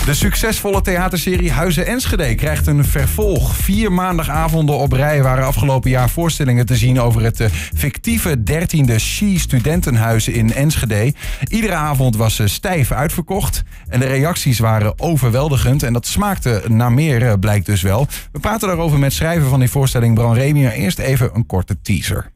De succesvolle theaterserie Huizen Enschede krijgt een vervolg. 4 maandagavonden op rij waren afgelopen jaar voorstellingen te zien over het fictieve 13e Studentenhuizen in Enschede. Iedere avond was stijf uitverkocht en de reacties waren overweldigend. En dat smaakte naar meer, blijkt dus wel. We praten daarover met schrijver van die voorstelling Bran Remy. Maar eerst even een korte teaser.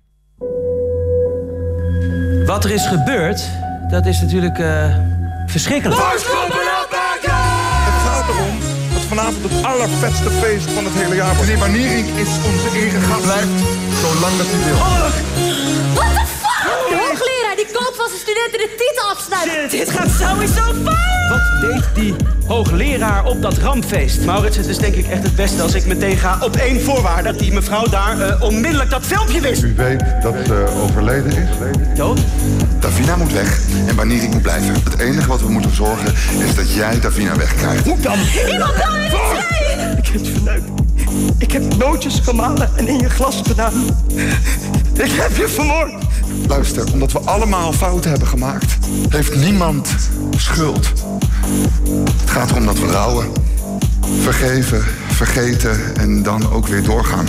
Wat er is gebeurd, dat is natuurlijk verschrikkelijk. Het gaat erom dat vanavond het allervetste feest van het hele jaar wordt. Meneer Baniering is onze eregast. Blijft zolang dat u wil. What the fuck? De hoogleraar die koopt van zijn studenten de titel afsnijdt. Dit gaat sowieso fout! Wat deed die hoogleraar op dat rampfeest? Maurits, het is denk ik echt het beste als ik meteen ga op 1 voorwaarde. Dat die mevrouw daar onmiddellijk dat filmpje wist. U weet dat ze overleden is. Dood? Davina moet weg en Baniering moet blijven. Het enige wat we moeten zorgen is dat jij Davina wegkrijgt. Hoe dan? Iemand kan het niet zijn! Ik heb het verneukt. Ik heb nootjes gemalen en in je glas gedaan. Ik heb je vermoord. Luister, omdat we allemaal fouten hebben gemaakt, heeft niemand schuld. Het gaat erom dat we rouwen, vergeven, vergeten en dan ook weer doorgaan.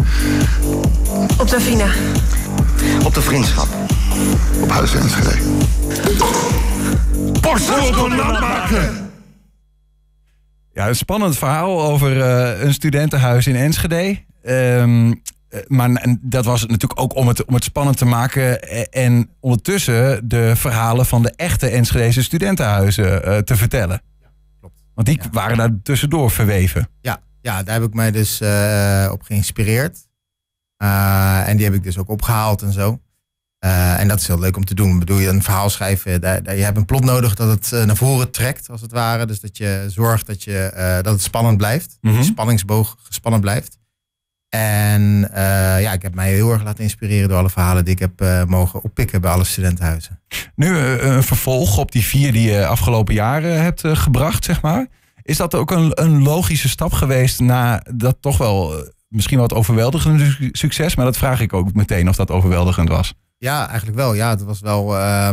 Op Davina. Op de vriendschap. Op Huizen Enschede. Borstel nat maken! Ja, een spannend verhaal over een studentenhuis in Enschede. Maar dat was natuurlijk ook om het spannend te maken. En ondertussen de verhalen van de echte Enschedese studentenhuizen te vertellen. Klopt. Want die waren daar tussendoor verweven. Ja, daar heb ik mij dus op geïnspireerd. En die heb ik dus ook opgehaald en zo. En dat is heel leuk om te doen. Bedoel je een verhaal schrijven, je hebt een plot nodig dat het naar voren trekt, als het ware. Dus dat je zorgt dat het spannend blijft. Mm-hmm. Die spanningsboog gespannen blijft. En ik heb mij heel erg laten inspireren door alle verhalen die ik heb mogen oppikken bij alle studentenhuizen. Nu een vervolg op die 4 die je afgelopen jaren hebt gebracht, zeg maar. Is dat ook een logische stap geweest na dat toch wel misschien wat overweldigende succes? Maar dat vraag ik ook meteen of dat overweldigend was. Ja, eigenlijk wel. Ja, het was wel.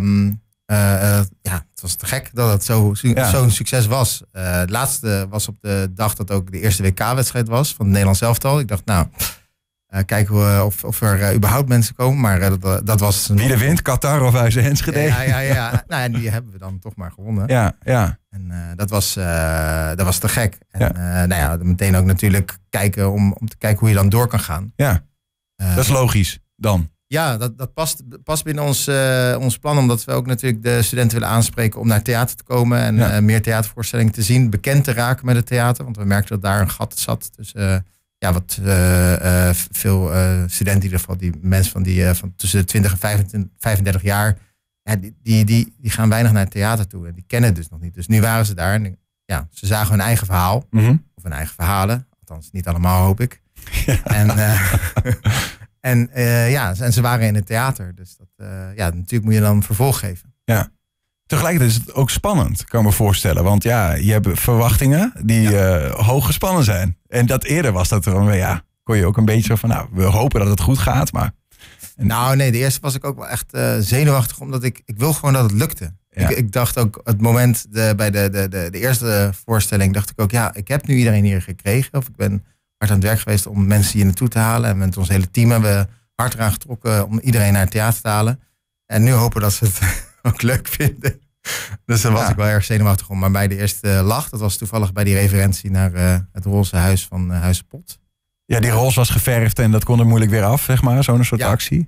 Het was te gek dat het zo'n succes was. Het laatste was op de dag dat ook de eerste WK-wedstrijd was van het Nederlands elftal. Ik dacht, kijken of er überhaupt mensen komen. Maar dat was. Wie er wint, Qatar of Huizen Enschede? Ja. En die hebben we dan toch maar gewonnen. Ja. En dat was te gek. En meteen ook natuurlijk kijken om te kijken hoe je dan door kan gaan. Ja, dat is logisch dan. Ja, dat past binnen ons plan. Omdat we ook natuurlijk de studenten willen aanspreken om naar theater te komen. En meer theatervoorstellingen te zien. Bekend te raken met het theater. Want we merkten dat daar een gat zat. Dus veel studenten in ieder geval. Die mensen van tussen de 20 en 35 jaar. Ja, die gaan weinig naar het theater toe. En die kennen het dus nog niet. Dus nu waren ze daar. En ze zagen hun eigen verhaal. Mm-hmm. Of hun eigen verhalen. Althans, niet allemaal hoop ik. Ja. En ze waren in het theater. Dus natuurlijk moet je dan vervolg geven. Ja. Tegelijkertijd is het ook spannend, kan ik me voorstellen. Want je hebt verwachtingen die hoog gespannen zijn. En dat eerder was dat er, kon je ook een beetje van, we hopen dat het goed gaat. Maar... de eerste was ik ook wel echt zenuwachtig. Omdat ik wil gewoon dat het lukte. Ja. Ik dacht ook, het moment bij de eerste voorstelling, dacht ik ook, ik heb nu iedereen hier gekregen. Of ik ben hard aan het werk geweest om mensen hier naartoe te halen. En met ons hele team hebben we hard eraan getrokken om iedereen naar het theater te halen. En nu hopen dat ze het ook leuk vinden. Dus daar was ik wel erg zenuwachtig om. Maar bij de eerste lach, dat was toevallig bij die referentie naar het roze huis van Huizen Pot. Ja, die roze was geverfd en dat kon er moeilijk weer af, zeg maar. Zo'n soort actie.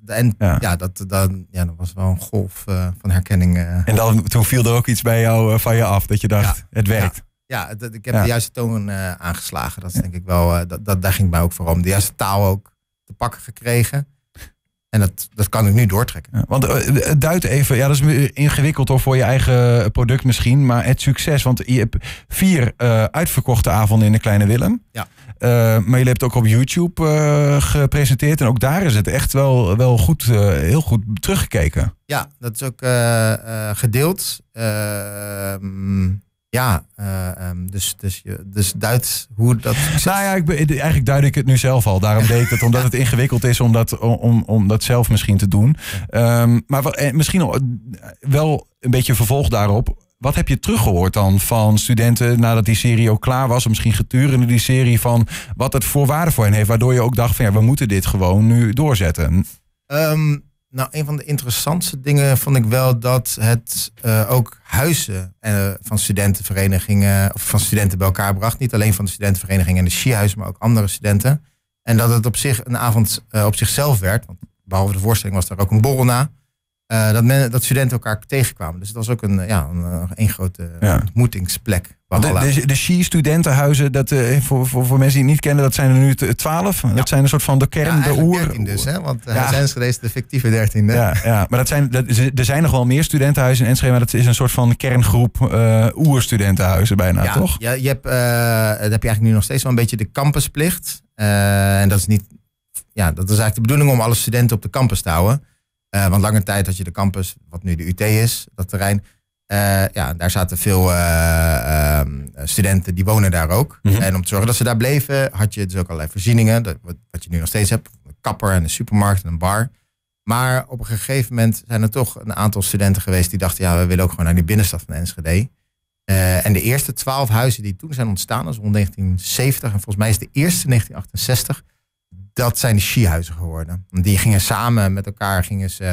Dat was wel een golf van herkenning. En toen viel er ook iets bij jou van je af, dat je dacht, het werkt. Ja, ik heb de juiste toon aangeslagen. Dat is denk ik wel, daar ging het mij ook voor om. De juiste taal ook te pakken gekregen. En dat kan ik nu doortrekken. Ja, want het duidt even, dat is ingewikkeld hoor, voor je eigen product misschien. Maar het succes, want je hebt 4 uitverkochte avonden in de Kleine Willem. Ja. Maar je hebt ook op YouTube gepresenteerd. En ook daar is het echt wel goed, heel goed teruggekeken. Ja, dat is ook gedeeld. Dus duidt hoe dat... Eigenlijk duid ik het nu zelf al. Daarom deed ik het, omdat het ingewikkeld is om dat zelf misschien te doen. Maar misschien wel een beetje vervolg daarop. Wat heb je teruggehoord dan van studenten nadat die serie ook klaar was? Of misschien gedurende die serie van wat het voor waarde voor hen heeft. Waardoor je ook dacht van we moeten dit gewoon nu doorzetten. Nou, een van de interessantste dingen vond ik wel dat het ook huizen van studentenverenigingen of van studenten bij elkaar bracht. Niet alleen van de studentenvereniging en de skihuizen, maar ook andere studenten. En dat het op zich een avond op zichzelf werd. Want behalve de voorstelling was daar ook een borrel na. Dat studenten elkaar tegenkwamen. Dus het was ook een grote ontmoetingsplek. De Ski-studentenhuizen, dat, voor mensen die het niet kennen, dat zijn er nu 12. Ja. Dat zijn een soort van de kern, de oer. 13 dus, hè? Want Enschede is de fictieve 13e. Ja, maar er zijn nog wel meer studentenhuizen in Enschede, maar dat is een soort van kerngroep oerstudentenhuizen bijna, toch? Ja, dat heb je eigenlijk nu nog steeds wel een beetje de campusplicht. En dat is niet, dat is eigenlijk de bedoeling om alle studenten op de campus te houden. Want lange tijd had je de campus, wat nu de UT is, dat terrein. Daar zaten veel studenten, die wonen daar ook. Mm-hmm. En om te zorgen dat ze daar bleven, had je dus ook allerlei voorzieningen. Wat je nu nog steeds hebt. Een kapper en een supermarkt en een bar. Maar op een gegeven moment zijn er toch een aantal studenten geweest die dachten, we willen ook gewoon naar die binnenstad van Enschede. En de eerste 12 huizen die toen zijn ontstaan, dat is rond 1970. En volgens mij is de eerste 1968. Dat zijn de skihuizen geworden. Die gingen samen met elkaar,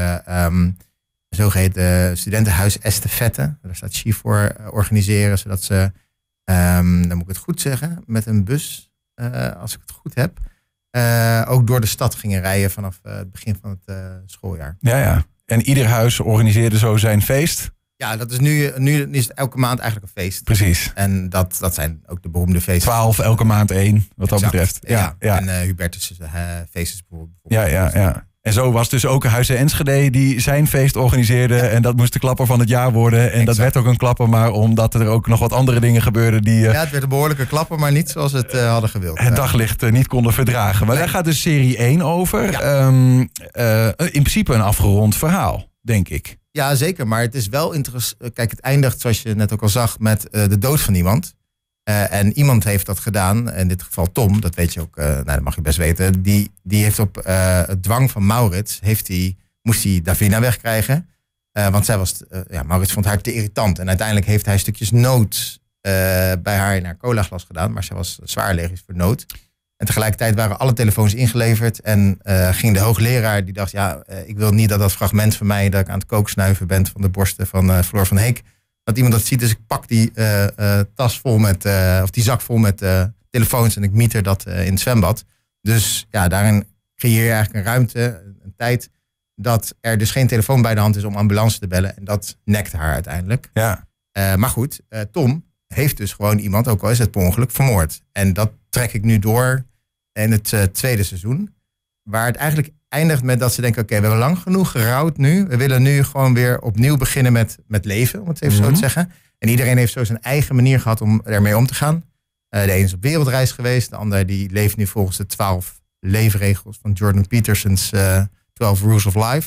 zogeheten studentenhuis estafette. Daar staat ski voor organiseren. Zodat ze, dan moet ik het goed zeggen, met een bus, als ik het goed heb, ook door de stad gingen rijden vanaf het begin van het schooljaar. Ja. En ieder huis organiseerde zo zijn feest. Ja, dat is nu is het elke maand eigenlijk een feest. Preecies. En dat zijn ook de beroemde feesten. 12, elke maand 1, wat dat betreft. Ja. En Hubertus' feest is bijvoorbeeld. Ja. En zo was dus ook Huizen Enschede die zijn feest organiseerde. En dat moest de klapper van het jaar worden. En dat werd ook een klapper, maar omdat er ook nog wat andere dingen gebeurden. Het werd een behoorlijke klapper, maar niet zoals het hadden gewild. Het daglicht niet konden verdragen. Maar daar gaat dus serie 1 over. Ja. In principe een afgerond verhaal, denk ik. Ja, zeker. Maar het is wel interessant. Kijk, het eindigt, zoals je net ook al zag, met de dood van iemand. En iemand heeft dat gedaan. In dit geval Tom, dat weet je ook. Dat mag je best weten. Die heeft op het dwang van Maurits, moest hij Davina wegkrijgen. Want Maurits vond haar te irritant. En uiteindelijk heeft hij stukjes noot bij haar in haar colaglas gedaan. Maar zij was zwaar allergisch voor noot. En tegelijkertijd waren alle telefoons ingeleverd. En ging de hoogleraar, die dacht, ik wil niet dat fragment van mij, dat ik aan het kooksnuiven ben van de borsten van Floor van Heek, dat iemand dat ziet. Dus ik pak die tas vol met, of die zak vol met telefoons en ik mieter dat in het zwembad. Dus daarin creëer je eigenlijk een ruimte, een tijd, dat er dus geen telefoon bij de hand is om ambulance te bellen. En dat nekt haar uiteindelijk. Ja. Maar goed, Tom heeft dus gewoon iemand, ook al is het per ongeluk, vermoord. En dat trek ik nu door in het tweede seizoen. Waar het eigenlijk eindigt met dat ze denken, oké, we hebben lang genoeg gerouwd nu. We willen nu gewoon weer opnieuw beginnen met leven, om het even zo te zeggen. En iedereen heeft zo zijn eigen manier gehad om ermee om te gaan. De een is op wereldreis geweest. De ander die leeft nu volgens de 12 leefregels van Jordan Peterson's 12 Rules of Life.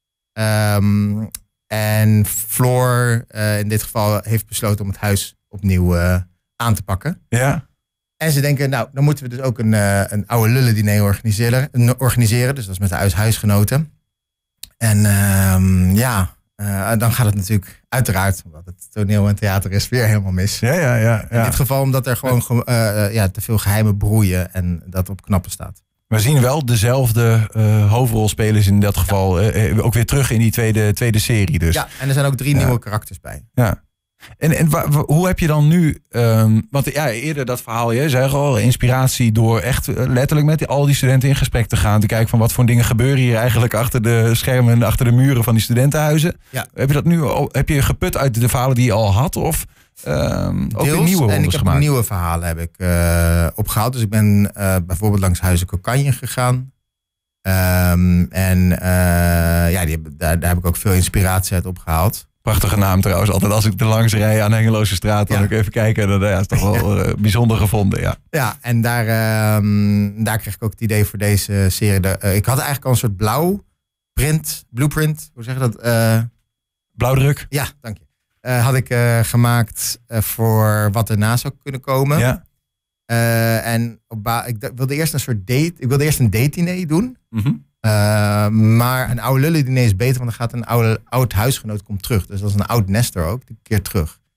En Floor in dit geval heeft besloten om het huis opnieuw aan te pakken. Ja. En ze denken, dan moeten we dus ook een oude lullen-diner organiseren. Dus dat is met de huisgenoten. En dan gaat het natuurlijk uiteraard, omdat het toneel en theater is, weer helemaal mis. Ja. In dit geval omdat er gewoon te veel geheimen broeien en dat op knappen staat. We zien wel dezelfde hoofdrolspelers in dat geval ook weer terug in die tweede serie. Dus. Ja, en er zijn ook 3 nieuwe karakters bij. Ja. En hoe heb je dan nu, want eerder dat verhaal, je zei al, inspiratie door echt letterlijk met al die studenten in gesprek te gaan. Te kijken van wat voor dingen gebeuren hier eigenlijk achter de schermen, achter de muren van die studentenhuizen. Ja. Heb je dat nu heb je geput uit de verhalen die je al had? Of ook weer nieuwe rondes gemaakt? Nieuwe verhalen heb ik opgehaald. Dus ik ben bijvoorbeeld langs Huizen Kokanje gegaan. Daar heb ik ook veel inspiratie uit opgehaald. Prachtige naam trouwens. Altijd als ik er langs rij aan Hengeloze straat, dan ook even kijken. Dan is het toch wel bijzonder gevonden. Ja, en daar kreeg ik ook het idee voor deze serie. Ik had eigenlijk al een soort blueprint, hoe zeg je dat? Blauwdruk. Ja, dank je. Had ik gemaakt voor wat erna zou kunnen komen. Ja. Ik wilde eerst een date-diner doen. Mm-hmm. Maar een oude lullen-diner is beter, want dan gaat een oud huisgenoot komt terug. Dus dat is een oud nester ook, die keert terug.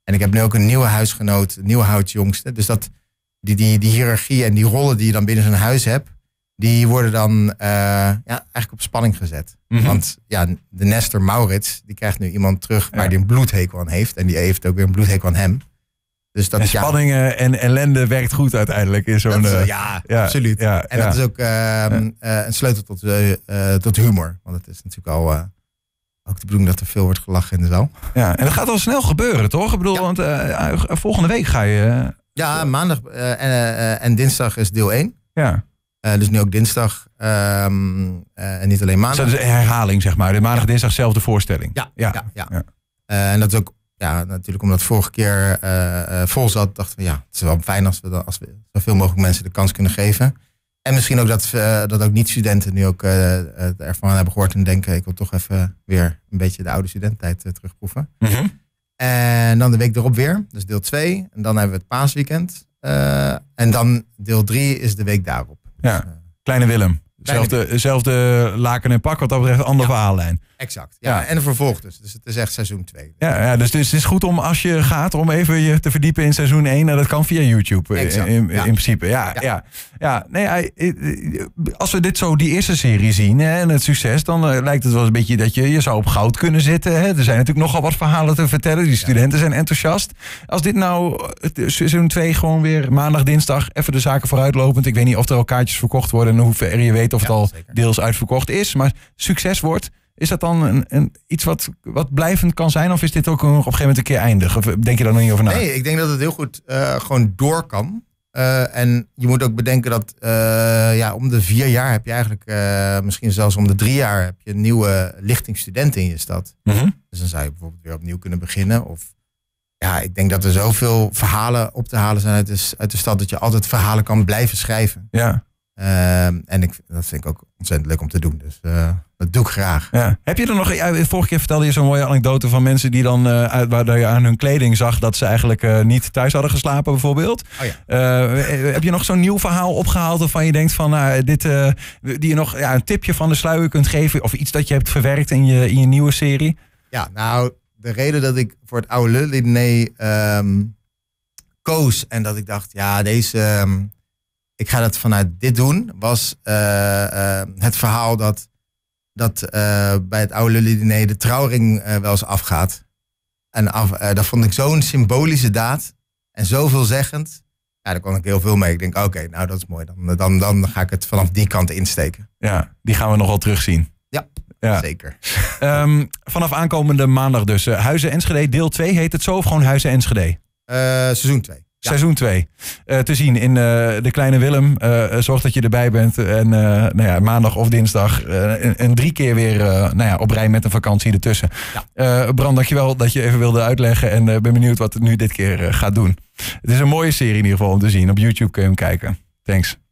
En ik heb nu ook een nieuwe huisgenoot, een nieuwe houtjongste. Dus die hiërarchie en die rollen die je dan binnen zo'n huis hebt, die worden dan eigenlijk op spanning gezet. Mm-hmm. Want de Nestor Maurits, die krijgt nu iemand terug waar die een bloedhekel aan heeft. En die heeft ook weer een bloedhekel aan hem. Dus dat, en spanningen en ellende werkt goed uiteindelijk in zo'n... absoluut. Ja, en dat is ook een sleutel tot humor. Want het is natuurlijk al ook de bedoeling dat er veel wordt gelachen in de zaal. Ja, en dat gaat al snel gebeuren, toch? Ik bedoel, want volgende week ga je... Ja, maandag en dinsdag is deel 1. Ja. Dus nu ook dinsdag en niet alleen maandag. Dus dat is een herhaling, zeg maar. De maandag, dinsdag zelfde voorstelling. Ja. En dat is ook natuurlijk omdat vorige keer vol zat, dachten we het is wel fijn als we zoveel mogelijk mensen de kans kunnen geven. En misschien ook dat ook niet-studenten nu ook ervan hebben gehoord en denken, ik wil toch even weer een beetje de oude studententijd terugproeven. Mm-hmm. En dan de week erop weer, dus deel 2. En dan hebben we het paasweekend. En dan deel 3 is de week daarop. Ja, Kleine Willem. Zelfde laken en pak, wat dat betreft, andere verhaallijn. Exact. Ja. En een vervolg dus. Dus het is echt seizoen 2. Ja, dus het is goed om als je gaat om even je te verdiepen in seizoen 1. En dat kan via YouTube in principe. Ja. Nee, als we die eerste serie zien en het succes, dan lijkt het wel een beetje dat je zou op goud kunnen zitten. Hè? Er zijn natuurlijk nogal wat verhalen te vertellen. Die studenten zijn enthousiast. Als dit nou seizoen 2 gewoon weer maandag, dinsdag even de zaken vooruitlopend. Ik weet niet of er al kaartjes verkocht worden en hoe ver je weet of het al deels uitverkocht is. Maar succes wordt. Is dat dan iets wat blijvend kan zijn? Of is dit ook op een gegeven moment een keer eindig? Of denk je daar nog niet over na? Nee, ik denk dat het heel goed gewoon door kan. En je moet ook bedenken dat om de 4 jaar heb je eigenlijk, misschien zelfs om de 3 jaar, heb je een nieuwe lichting studenten in je stad. Mm-hmm. Dus dan zou je bijvoorbeeld weer opnieuw kunnen beginnen. Of ik denk dat er zoveel verhalen op te halen zijn uit de stad, dat je altijd verhalen kan blijven schrijven. Ja. En dat vind ik ook ontzettend leuk om te doen. Dus dat doe ik graag. Ja. Heb je er nog... vorige keer vertelde je zo'n mooie anekdote van mensen die dan... waar je aan hun kleding zag dat ze eigenlijk niet thuis hadden geslapen bijvoorbeeld. Oh ja. Heb je nog zo'n nieuw verhaal opgehaald waarvan je denkt van... die je nog een tipje van de sluier kunt geven? Of iets dat je hebt verwerkt in je nieuwe serie? Ja, nou, de reden dat ik voor het oude lully koos en dat ik dacht, deze... ik ga dat vanuit dit doen, was het verhaal dat bij het oude Lully de trouwring wel eens afgaat. En dat vond ik zo'n symbolische daad en zo veelzeggend. Ja, daar kon ik heel veel mee. Ik denk, oké, nou dat is mooi. Dan ga ik het vanaf die kant insteken. Ja, die gaan we nog wel terugzien. Ja, zeker. Vanaf aankomende maandag dus. Huizen Enschede, deel 2 heet het zo of gewoon Huizen Enschede? Seizoen 2. Ja. Seizoen 2. Te zien in de Kleine Willem. Zorg dat je erbij bent. En maandag of dinsdag. En 3 keer weer op rij met een vakantie ertussen. Ja. Bram, dankjewel dat je even wilde uitleggen. En ben benieuwd wat het nu dit keer gaat doen. Het is een mooie serie in ieder geval om te zien. Op YouTube kun je hem kijken. Thanks.